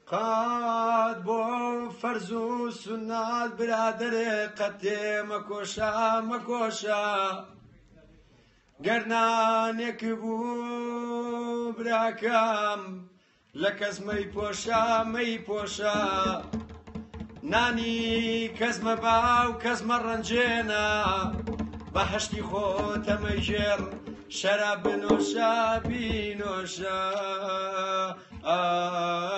قاد بۆ فەرز و سونات برادرێ قەتێ مەکۆشە مەکۆشە گەرنانێک بوو براکەم لە کەس مەی پۆشە مەی پۆشە نانی کەس مەبا و کەس مەڕەنجێنە بەهەشتی خۆتە مەژێر شەراب بنۆشە بینۆشە